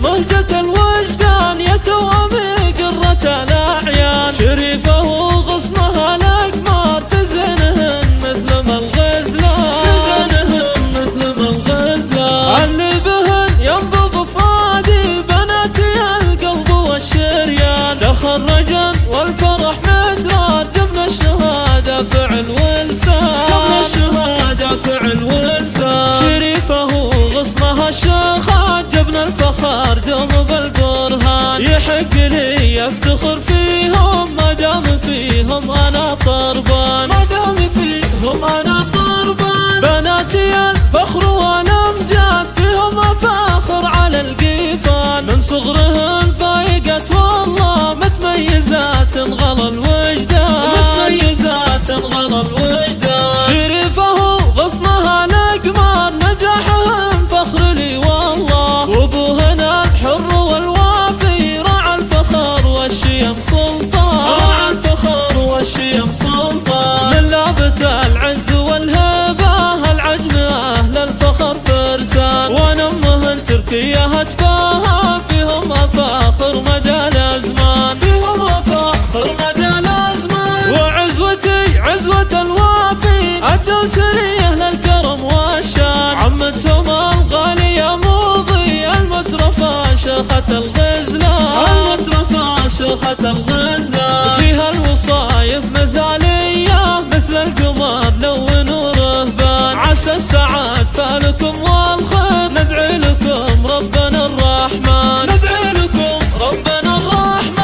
مهجة الوجدان يا توامي قرة الأعيان، شريفة وغصنها الأقمار في زينهن مثل ما الغزلان، في زينهن مثل ما الغزلان، اللي بهن ينبض فؤادي بناتي القلب والشريان، تخرجن والفرح مدرار جبن الشهادة فعل ولسان، جبن الشهادة فعل ولسان، شريفة وغصنها الشيخات جبن الفخر دوم بالبرهان، يحق لي افتخر فيهم ما دام فيهم انا طربان، ما دام فيهم انا طربان، بناتي الفخر والامجاد فيهم افاخر على القيفان، من صغرهن فايقت والله متميزات غلا الوجدان، متميزات غلا الوجدان، شريفة وغصنها الاقمار نجاحهم فخر لي والله، وابوهن الحر والوافي راعى الفخر والشيم سلطان، راعى الفخر والشيم سلطان، من لابت العز والهبه العجم اهل الفخر فرسان، ونمهن تركيا اتباها فيهم افاخر مدى الازمان، فيهم افاخر مدى الازمان، وعزوتي عزوة الوافي الدوسرية للكرم والشان، عمتهم الغالية موضي المترفة شيخة الغزلان، المترفة شيخة الغزلان، فيها الوصايف مثالية مثل القمر لون ورهبان، عسى السعاد فالكم والخير ندعي لكم ربنا الرحمن، ندعي لكم ربنا الرحمن.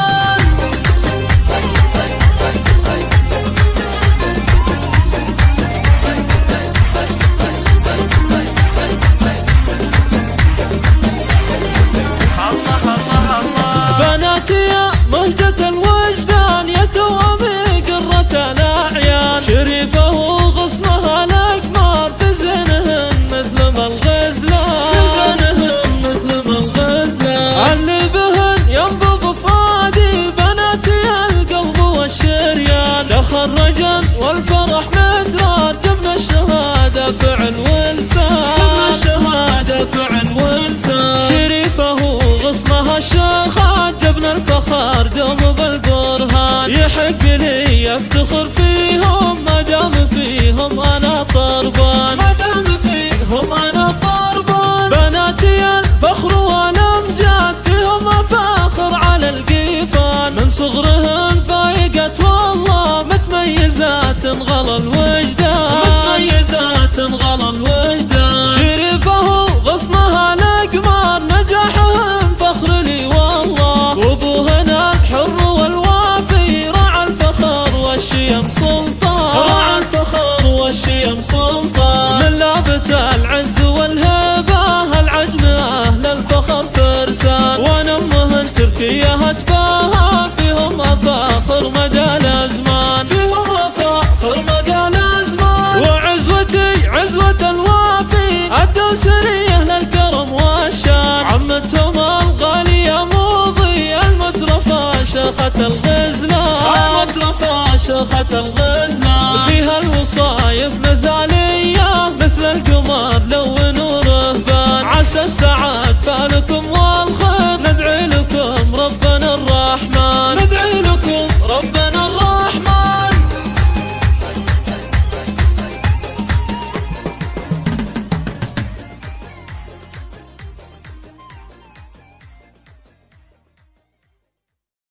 بناتي مهجة الوجدان يا توامي قرة الأعيان، شريفة وغصنها الأقمار في زينهن مثل ما الغزلان، في زينهن مثل ما الغزلان، اللي بهن ينبض فؤادي بناتي القلب والشريان، تخرجن والفرح مدرار جبن الشهادة فعل ولسان، جبن الشهادة فعل ولسان، شريفة وغصنها الشيخات جبن الفخر دوم بالبرهان، يحق لي افتخر فيهم ما دام فيهم انا طربان، ما دام فيهم انا طربان، بناتي الفخر والامجاد فيهم افاخر على القيفان، من صغرهن فايقت والله متميزات غلا الوجدان، متميزات غلا الوجدان، شريفة وغصنها الاقمار نجاحهم فخر لي والله، وابوهن الحر والوافي راعى الفخر والشيم سلطان، راعى الفخر والشيم سلطان، من لابت العز والهبه العجم اهل الفخر فرسان، ونمهن تركيا اتباها فيهم افاخر مدى الازمان، فيهم افاخر مدى الازمان، وعزوتي عزوة الوافي الدوسرية للكرم والشان، عمتهم الغالية موضي المترفة شيخة الغزلان، المترفة شيخة الغزلان، فيها الوصايف مثال